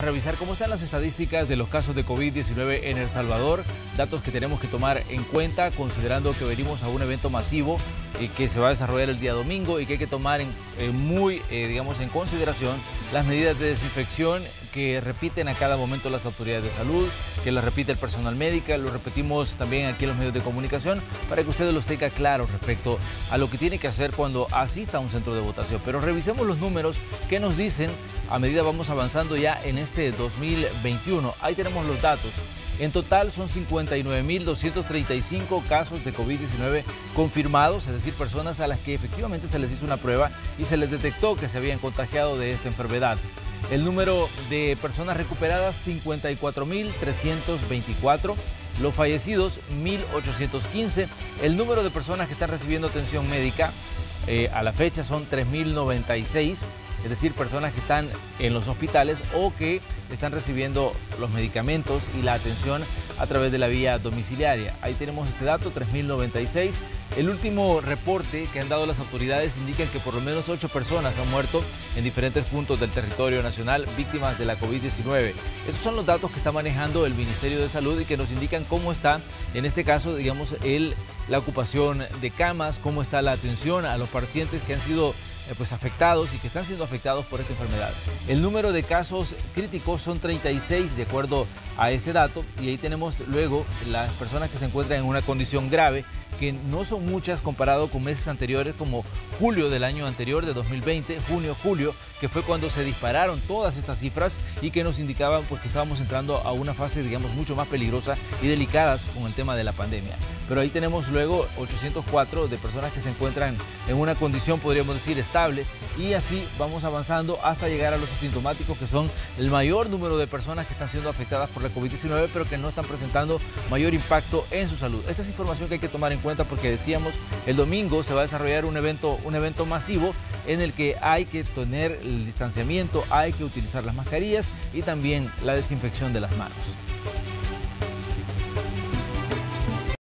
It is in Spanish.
revisar cómo están las estadísticas de los casos de COVID-19 en El Salvador, datos que tenemos que tomar en cuenta considerando que venimos a un evento masivo que se va a desarrollar el día domingo y que hay que tomar en consideración las medidas de desinfección que repiten a cada momento las autoridades de salud, que las repite el personal médico, lo repetimos también aquí en los medios de comunicación para que ustedes los tengan claros respecto a lo que tiene que hacer cuando asista a un centro de votación. Pero revisemos los números que nos dicen a medida vamos avanzando ya en este 2021. Ahí tenemos los datos. En total son 59.235 casos de COVID-19 confirmados, es decir, personas a las que efectivamente se les hizo una prueba y se les detectó que se habían contagiado de esta enfermedad. El número de personas recuperadas, 54.324. Los fallecidos, 1.815. El número de personas que están recibiendo atención médica a la fecha son 3.096. Es decir, personas que están en los hospitales o que están recibiendo los medicamentos y la atención a través de la vía domiciliaria. Ahí tenemos este dato, 3.096. El último reporte que han dado las autoridades indican que por lo menos 8 personas han muerto en diferentes puntos del territorio nacional víctimas de la COVID-19. Esos son los datos que está manejando el Ministerio de Salud y que nos indican cómo está, en este caso, digamos, la ocupación de camas, cómo está la atención a los pacientes que han sido afectados y que están siendo afectados por esta enfermedad. El número de casos críticos son 36 de acuerdo a este dato y ahí tenemos luego las personas que se encuentran en una condición grave, que no son muchas comparado con meses anteriores como julio del año anterior, de 2020, junio, julio, que fue cuando se dispararon todas estas cifras y que nos indicaban pues, que estábamos entrando a una fase, digamos, mucho más peligrosa y delicada con el tema de la pandemia. Pero ahí tenemos luego 804 de personas que se encuentran en una condición, podríamos decir, estable, y así vamos avanzando hasta llegar a los asintomáticos, que son el mayor número de personas que están siendo afectadas por la COVID-19, pero que no están presentando mayor impacto en su salud. Esta es información que hay que tomar en cuenta porque decíamos, el domingo se va a desarrollar un evento masivo en el que hay que tener el distanciamiento, hay que utilizar las mascarillas y también la desinfección de las manos.